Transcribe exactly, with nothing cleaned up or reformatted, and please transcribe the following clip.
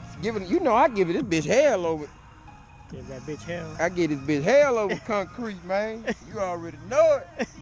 Give it, you know, I give it this bitch hell over. Give that bitch hell. I give this bitch hell over concrete, man. You already know it.